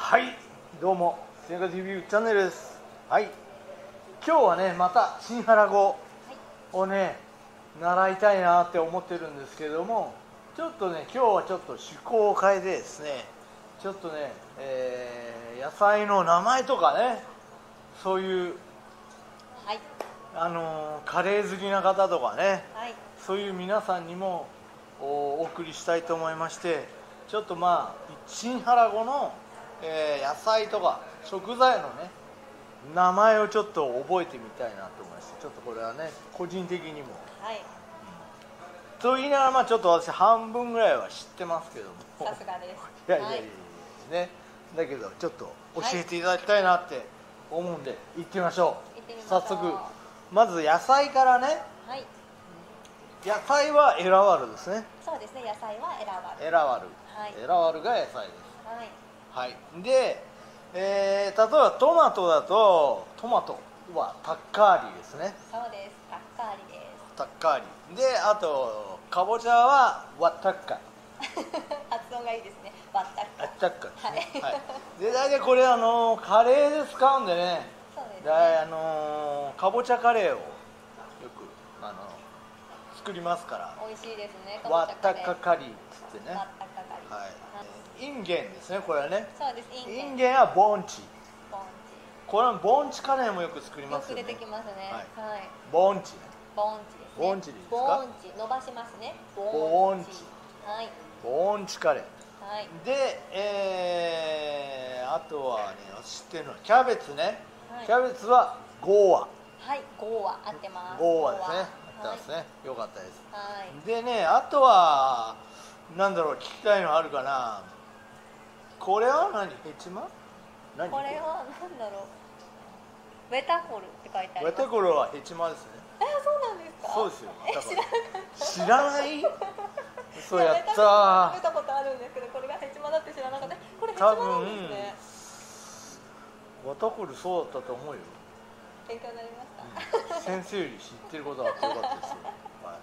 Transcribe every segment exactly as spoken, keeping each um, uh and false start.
はい、どうも生活リビューチャンネルです。はい、今日はねまた新原語をね習いたいなって思ってるんですけれども、ちょっとね今日はちょっと趣向を変えてですね、ちょっとね、えー、野菜の名前とかね、そういう、 はい、 あのー、カレー好きな方とかね、 はい、 そういう皆さんにもお送りしたいと思いまして、ちょっとまあ新原語の、えー、野菜とか食材のね名前をちょっと覚えてみたいなと思いまして、ちょっとこれはね個人的にも、 はい、 と言いながらまあちょっと私半分ぐらいは知ってますけども、 さすがです。 いやいやいやいやね、だけどちょっと教えていただきたいなって思うんで行ってみましょう。 行ってみましょう。 早速まず野菜からね。 はい、 野菜はエラワルですね。 そうですね、野菜はエラワル。 エラワル、 はい、 エラワルが野菜です。 はい、 はい、で、えー、例えばトマトだとトマトはタッカーリですね。 そうです、タッカーリです。 タッカーリで、あとかぼちゃはワッタッカ発音がいいですね、ワッタッカ。 ワッタッカですね。はい、はい、で大体これあのカレーで使うんでね、 そうですね、 だあのかぼちゃカレーをよくあの作りますから、 美味しいですね、 ワッタッカカリーっつってね。 ワッタッカカリー、 はい、インゲンですね、これはね。 そうです、インゲン。 インゲンはボンチ。 ボンチ。 これはボンチカレーもよく作りますよね。 よく出てきますね。はい。 ボンチね。 ボンチですね。 ボンチでいいですか？ ボンチ伸ばしますね。 ボンチ。 はい。 ボンチカレー。 はい。 で、えー、あとはね、知ってるのはキャベツね。 はい、 キャベツはゴーワ。 はい、ゴーワ合ってます。 ゴーワですね。合ってますね。はい、よかったです。 はい。 でね、あとはなんだろう、聞きたいのあるかな。これは何？ヘチマ？何？ これはなんだろう。ウェタコルって書いてあります。 ウェタコルはヘチマですね。 え、そうなんですか？ そうですよ。 え、知らなかった。 知らない？そうやったー。食べたことあるんですけど、これがヘチマだって知らなかった。これヘチマなんですね。 ウェタコルそうだったと思うよ。 勉強になりました。 うん、先生より知ってることがあってよかったですよ。はい。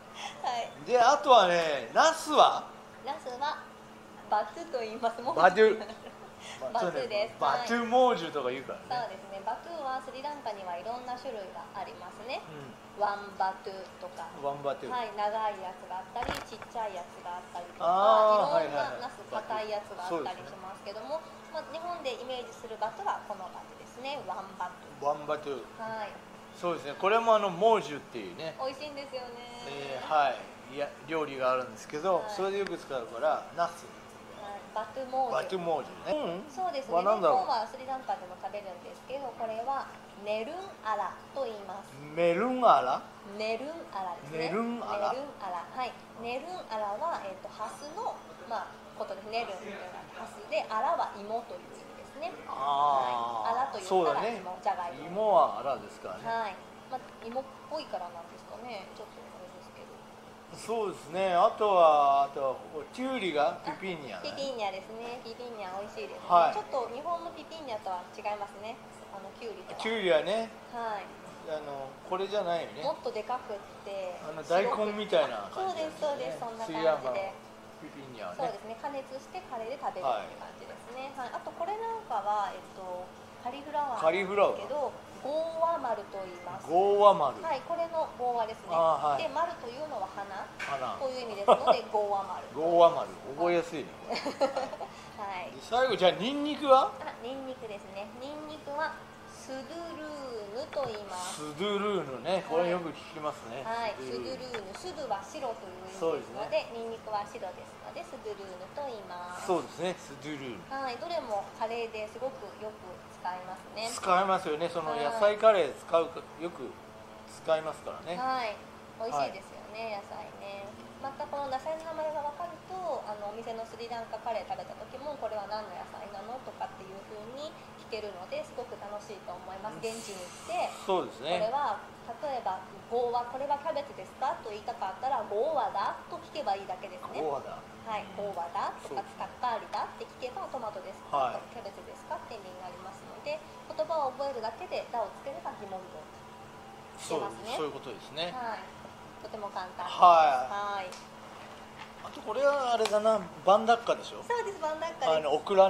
はい。 で、あとはね、ナスは？ ナスはバトゥと言います。 バトゥ。 バトゥです。 バトゥモージュとか言うからね。 そうですね。バトゥはスリランカにはいろんな種類がありますね。 うん、 ワンバトゥとか。 ワンバトゥ。 はい、長いやつがあったり、ちっちゃいやつがあったりとか、いろんなナス硬いやつがあったりしますけども、まあ日本でイメージするバトゥはこのバトゥですね。ワンバトゥ。 ワンバトゥ。 はい。 そうですね。これもあのモージュっていうね。 美味しいんですよね。 えー、はい。いや料理があるんですけど、はい、それでよく使うからナス。 バトゥモージュ。 バトゥモージュね。 うん、そうですね。日本はスリランカでも食べるんですけど、これはネルンアラと言います。 メルンアラ？ ネルンアラですね。 ネルンアラ。 ネルンアラ。はい。ネルンアラはえっ、ー、とハスのまあことです。ネルンというのはハスで、アラは芋という意味ですね。 ああ。 はい、アラと言ったら芋、ね、じゃがいも。 芋はアラですからね。 はい。まあ芋っぽいからなんですかね。ちょっと。 そうですね。あとはあとはキュウリがピピーニャ、 ね、ピピーニャですね。ピピーニャ美味しいですね、 はい、 ちょっと日本のピピーニャとは違いますね。あのキュウリとは。 キュウリはね、 はい。 あのこれじゃないよね。 もっとでかくってあの大根みたいな感じ、 ね、そうですそうです、そんな感じで。 ピピーニャはね。 そうですね。加熱してカレーで食べるって感じですね。はい。はい、あとこれなんかはえっとカリフラワーなんですけど、ゴーワマルと言います。 ゴーワマル。 はい、これのゴーワですね。はい、で、マルというのは花。花。という意味ですので、ゴーワマル。 ゴーワマル、覚えやすいね。はい。最後じゃあニンニクは？ あ、ニンニクですね。ニンニクはスドゥルーヌと言います。 スドゥルーヌね、これよく聞きますね。 はい、スドゥルーヌ、スドゥは白という意味ですので、ニンニクは白ですので、スドゥルーヌと言います。 そうですね、スドゥルーヌ。 はい、どれもカレーですごくよく使いますね。 使いますよね。その野菜カレー使うよく使いますからね。 はい、美味しいですよね、野菜ね。またこの野菜の名前が分かると、あのお店のスリランカカレー食べた時もこれは何の野菜なのとかっていう風に聞けるので、すごく楽しいと思います。現地に行って、 そうですね。 これは例えばゴーワ、これはキャベツですかと言いたかったらゴーワだと聞けばいいだけですね。 ゴーワだ。 はい、ゴーワだとかタッカーリだって聞けばトマトですか、はい、キャベツですかって意味になりますので、言葉を覚えるだけで「だ」をつければ疑問文聞けますね。 そう、そういうことですね。 はい、とても簡単です。 はい。 はい。 あとこれはあれだな、バンダッカでしょ。 そうです、バンダッカです。 あのオクラね。 ス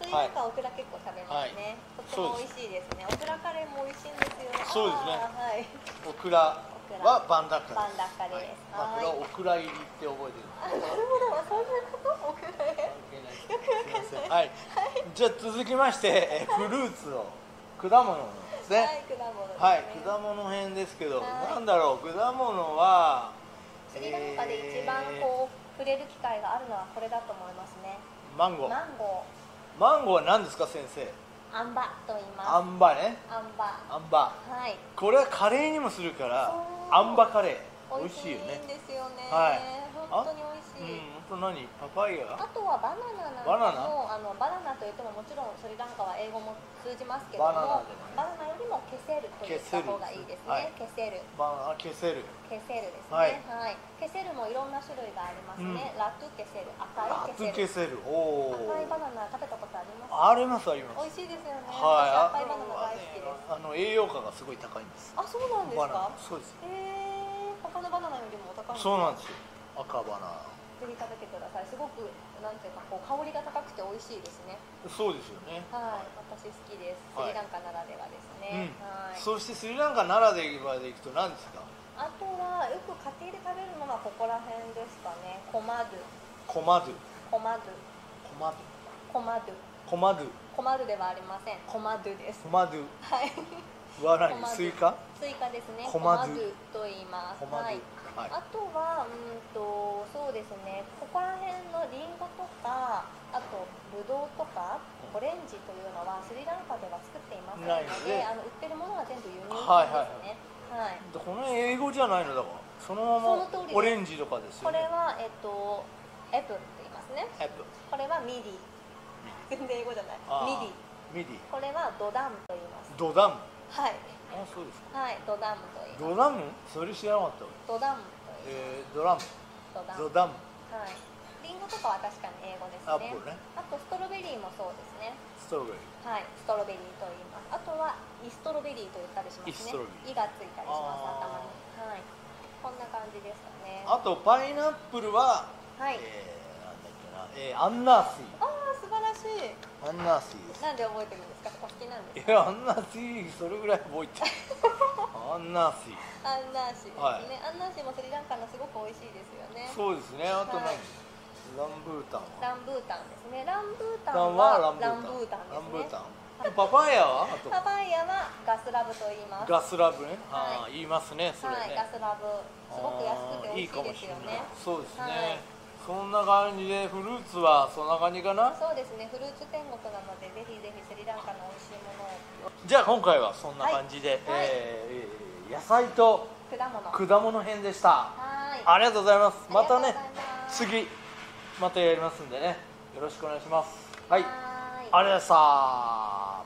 リランカはオクラ結構食べますね、はい、とっても美味しいですね。オクラカレーも美味しいんですよね。 そうですね、 はい、 オクラはバンダッカバンダッカです。 まあ、これはオクラ入りって覚えてる。 あ、なるほど、そういうこと。オクラへよくわかんない。 はい、じゃあ続きましてフルーツを果物ですね。 はい、果物ですね。 はい、果物編ですけど、なんだろう、果物はスリランカで一番こう触れる機会があるのはこれだと思いますね。 マンゴー。 マンゴー。マンゴーは何ですか、先生？ アンバと言います。 アンバね。 アンバ。 アンバ。 はい。 これはカレーにもするから、アンバカレー。美味しいよね。 美味しいんですよね。 はい。 本当に美味しい。 うん、本当何？パパイヤ？ あとはバナナなんかも、あのバナナといってももちろんスリランカは英語も通じますけども、バナナでね、バナナよりもケセルと言った方がいいですね。ケセル。 バナナケセル。 ケセルですね。はい。ケセルもいろんな種類がありますね。ラトゥケセル、赤いケセル。 ラトゥケセル。おお。 赤いバナナ食べたことあります？ ありますあります。 美味しいですよね。 はい。 赤いバナナ大好きです。 あの栄養価がすごい高いんです。 あ、そうなんですか？ そうです。 へえ、他のバナナよりもお高いんですか？ そうなんですよ。赤バナナ。 ぜひ食べてください。すごくなんていうかこう香りが高くて美味しいですね。 そうですよね。 はい、私好きです。スリランカならではですね。 はい。そしてスリランカならではでいくと何ですか？ あとはよく家庭で食べるのはここら辺ですかね。コマドゥ。 コマドゥ。 コマドゥ。 コマドゥ。 コマドゥ。 コマドゥ。 コマドゥではありません。コマドゥです。 コマドゥ。 はい。 は何？スイカ？ スイカですね。 コマドゥと言います。はい。 はい、 あとはうんとそうですね。ここら辺のリンゴとか、あとブドウとかオレンジというのはスリランカでは作っていませんので、あの売ってるものは全部輸入品ですね。はい。 この英語じゃないのだから、そのままオレンジとかですよね。 これはえっとエプルって言いますね。 エプル。 これはミディ。全然英語じゃない。ミディ。 ミディ。 これはドダムと言います。 ドダム。 はい。 あ、そうですか。 はい、ドダムと言います。 ドダム？それ知らなかった。 ドダムと言います。 えー、ドラム。ドダム。 はい。リンゴとかは確かに英語ですね。 アップルね。 あとストロベリーもそうですね。 ストロベリー。 はい、ストロベリーと言います。あとはイストロベリーと言ったりしますね。イがついたりします頭に。はい。こんな感じですかね。 あとパイナップルは、はい。えー、なんだっけな、えー、アンナーシー。 ああ、素晴らしい。 アンナーシーです。 なんで覚えてるんですか？お好きなんですか？ いや、アンナーシーそれぐらい覚えてる。アンナーシー。 アンナーシーですね。はい、アンナーシーもスリランカのすごく美味しいですよね。 そうですね。あと何？はい、ランブータンは？ ランブータンですね。ランブータンはランブータンですね。ランブータン。 パパイヤは？ パパイヤはガスラブと言います。 ガスラブね。はい、言いますね。それね。 はい、ガスラブ。すごく安くて美味しいですよね。 そうですね。そんな感じで、フルーツはそんな感じかな。 そうですね。フルーツ天国なので、ぜひぜひスリランカの美味しいものを。 じゃあ今回はそんな感じで、はい、えー、野菜と果物果物編でした。はい。ありがとうございます。またね、次またやりますんでね、よろしくお願いします。はい。はい、ありがとうございました。